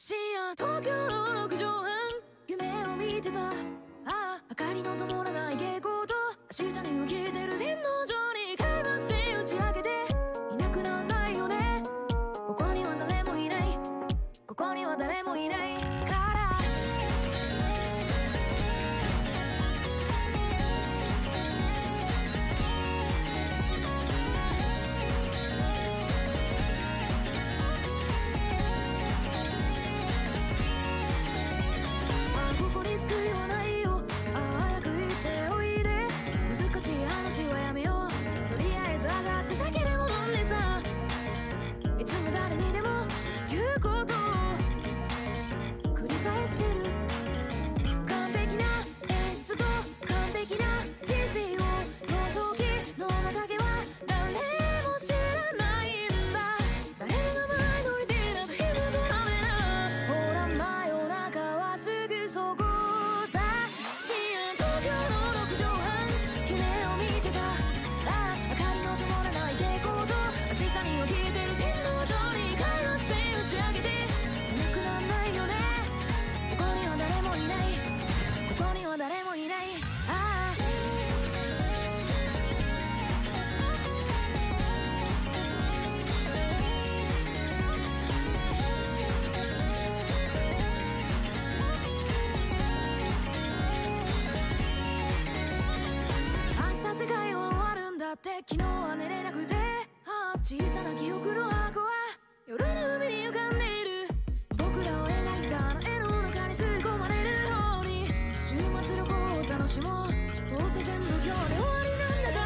深夜東京の6畳半夢を見てた。ああ明かりの灯らない蛍光灯、明日に起きてる天皇上に開幕戦打ち上げていなくなんないよね。ここには誰もいない、ここには誰もいないから救いはないよ。ああ早く言っておいで。難しい話はやめよう。とりあえず上がって酒でも飲んでさ、いつも誰にでも言うことを繰り返してる。完璧な演出と完璧な人生を、幼少期の面影は誰も知らないんだ。誰もが前乗りでなんか昼とダメな。ほら真夜中はすぐそこ。誰もいない。ああ明日世界は終わるんだって。昨日は寝れなくて、ああ小さな記憶の箱は夜の海に浮かんでいる。僕らを描いたあの絵の中に吸い込まれるように、週末旅行を楽しもう。どうせ全部今日で終わりなんだから。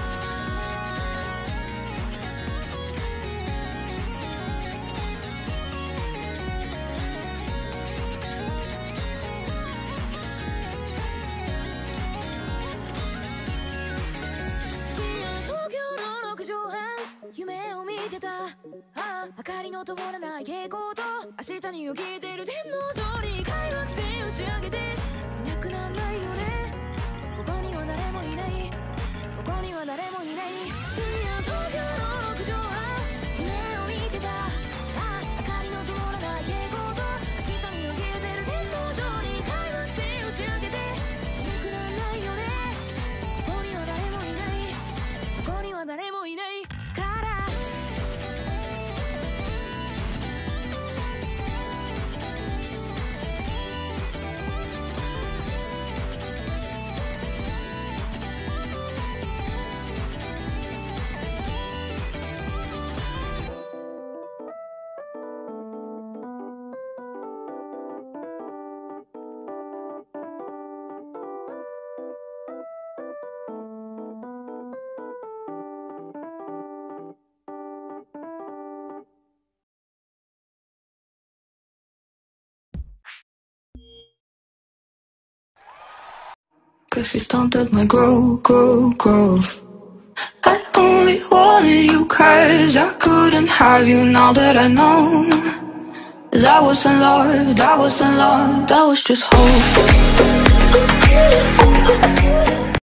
深夜東京の6畳半夢を見てた。ああ明かりの灯らない蛍光灯、明日に起きてる天皇上に開幕戦打ち上げていなくなんないよね。ここには誰もいない、ここには誰もいない。深夜東京の6畳半夢を見てた。ああ明かりの灯らない蛍光灯、明日に起きてる天皇上に開幕戦打ち上げていなくなんないよね。ここには誰もいない、ここには誰もいないから。 Cause you stunted my growth. I only wanted you cause I couldn't have you now that I know. That wasn't love, that was just hope.